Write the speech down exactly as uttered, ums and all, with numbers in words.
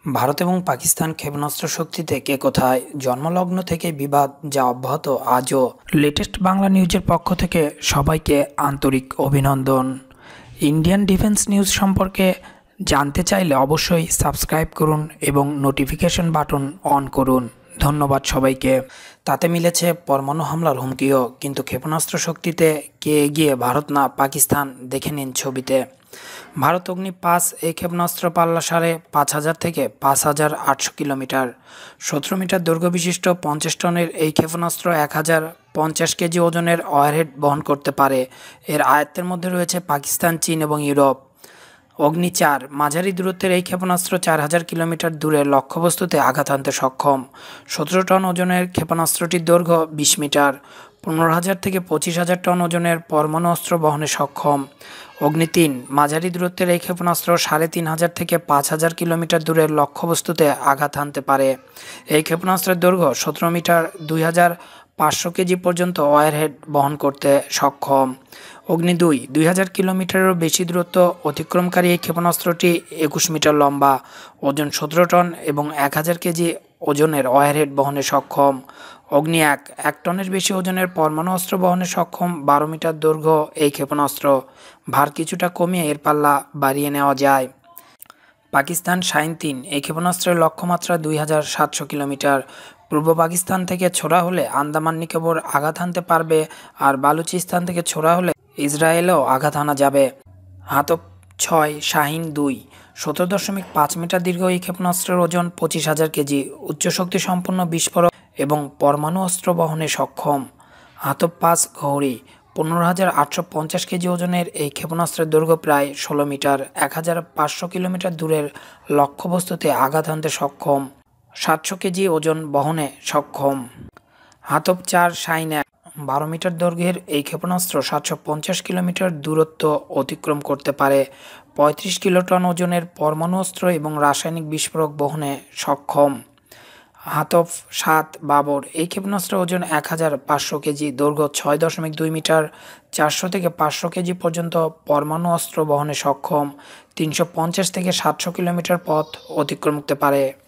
ভারত এবং পাকিস্তান ক্ষেপণাস্ত্র শক্তিতে কে কোথায়, জন্মলগ্ন থেকে বিবাদ যা অব্যাহত আজও। লেটেস্ট বাংলা নিউজের পক্ষ থেকে সবাইকে আন্তরিক অভিনন্দন। ইন্ডিয়ান ডিফেন্স নিউজ সম্পর্কে জানতে চাইলে অবশ্যই সাবস্ক্রাইব করুন এবং নোটিফিকেশন বাটন অন করুন। ধন্যবাদ সবাইকে। তাতে মিলেছে পরমাণু হামলার হুমকিও, কিন্তু ক্ষেপণাস্ত্র শক্তিতে কে এগিয়ে, ভারত না পাকিস্তান? দেখে নিন ছবিতে। ভারত অগ্নি পাঁচ এই ক্ষেপণাস্ত্র পাল্লা সাড়ে পাঁচ হাজার থেকে পাঁচ হাজার আটশো কিলোমিটার, সতেরো মিটার দৈর্ঘ্য বিশিষ্ট পঞ্চাশ টনের এই ক্ষেপণাস্ত্র এক হাজার পঞ্চাশ কেজি ওজনের ওয়ারহেড বহন করতে পারে। এর আয়ত্তের মধ্যে রয়েছে পাকিস্তান, চীন এবং ইউরোপ। অগ্নি চার মাঝারি দূরত্বের এই ক্ষেপণাস্ত্র চার হাজার কিলোমিটার দূরে লক্ষ্যবস্তুতে আঘাত হানতে সক্ষম। সতেরো টন ওজনের ক্ষেপণাস্ত্রটির দৈর্ঘ্য বিশ মিটার, পনেরো হাজার থেকে পঁচিশ হাজার টন ওজনের পরমাণু অস্ত্র বহনে সক্ষম। অগ্নি তিন মাঝারি দূরত্বের এই ক্ষেপণাস্ত্র সাড়ে তিন হাজার থেকে পাঁচ হাজার কিলোমিটার দূরের লক্ষ্যবস্তুতে আঘাত হানতে পারে। এই ক্ষেপণাস্ত্রের দৈর্ঘ্য সতেরো মিটার, দুই হাজার পাঁচশো কেজি পর্যন্ত ওয়ারহেড বহন করতে সক্ষম। অগ্নি দুই দুই হাজার কিলোমিটারেরও বেশি দূরত্ব অতিক্রমকারী এই ক্ষেপণাস্ত্রটি একুশ মিটার লম্বা, ওজন সতেরো টন এবং এক হাজার কেজি ওজনের ওয়ারহেড বহনে সক্ষম। অগ্নি এক এক টনের বেশি ওজনের পরমাণু অস্ত্র বহনে সক্ষম, বারো মিটার দৈর্ঘ্য এই ক্ষেপণাস্ত্র। ভার কিছুটা কমিয়ে এর পাল্লা বাড়িয়ে নেওয়া যায়। পাকিস্তান শাহিন তিন এই ক্ষেপণাস্ত্রের লক্ষ্যমাত্রা দুই হাজার সাতশো কিলোমিটার। পূর্ব পাকিস্তান থেকে ছোড়া হলে আন্দামান নিকোবর আঘাত হানতে পারবে, আর বালুচিস্তান থেকে ছোড়া হলে ইসরায়েলেও আঘাত হানা যাবে। হাতপ ছয় শাহিন দুই সতেরো দশমিক পাঁচ মিটার দীর্ঘ এই ক্ষেপণাস্ত্রের ওজন পঁচিশ হাজার কেজি, উচ্চশক্তি সম্পন্ন বিস্ফোরক এবং পরমাণু অস্ত্র বহনে সক্ষম। হাতপ পাঁচ ঘৌড়ি পনেরো হাজার আটশো পঞ্চাশ কেজি ওজনের এই ক্ষেপণাস্ত্রের দৈর্ঘ্য প্রায় ষোলো মিটার, এক হাজার পাঁচশো কিলোমিটার দূরের লক্ষ্যবস্তুতে আঘাত হানতে সক্ষম, সাতশো কেজি ওজন বহনে সক্ষম। হাতপ চার শাহিন এক বারো মিটার দৈর্ঘ্যের এই ক্ষেপণাস্ত্র সাতশো পঞ্চাশ কিলোমিটার দূরত্ব অতিক্রম করতে পারে, পঁয়ত্রিশ কিলোটন ওজনের পরমাণু অস্ত্র এবং রাসায়নিক বিস্ফোরক বহনে সক্ষম। হাতপ সাত বাবর এই ক্ষেপণাস্ত্রের ওজন এক হাজার পাঁচশো কেজি, দৈর্ঘ্য ছয় দশমিক দুই মিটার, চারশো থেকে পাঁচশো কেজি পর্যন্ত পরমাণু অস্ত্র বহনে সক্ষম, তিনশো পঞ্চাশ থেকে সাতশো কিলোমিটার পথ অতিক্রম করতে পারে।